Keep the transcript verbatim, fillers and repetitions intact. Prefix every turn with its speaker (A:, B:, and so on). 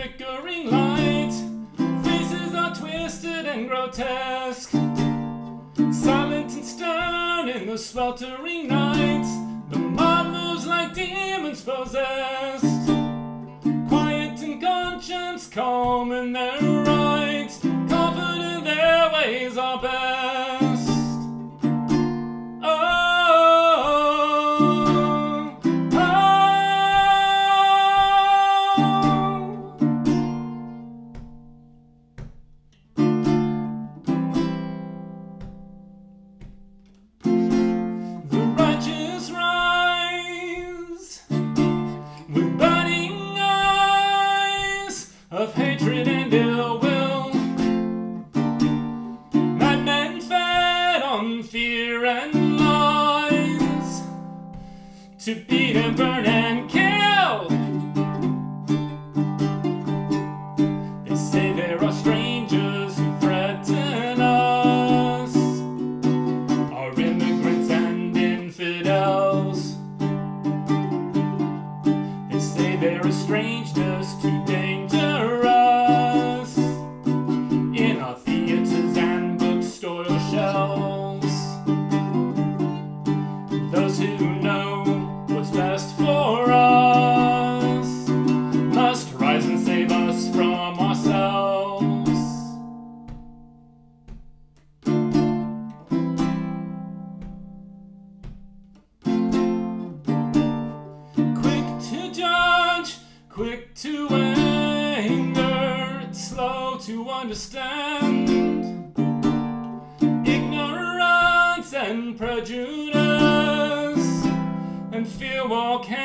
A: flickering light, faces are twisted and grotesque, silent and stern in the sweltering night. The mob moves like demons possessed, quiet in conscience, calm in their rights, confident their ways are best. Oh, of hatred and ill will, madmen fed on fear and lies, to beat and burn and kill. They say there are strangers who threaten us, are immigrants and infidels. They say there is strangeness to danger in our theaters and bookstore shelves. Those who know what's best for us must rise and save us from ourselves. Quick to judge, quick to anger, slow to understand ignorance and prejudice, and fear walk hand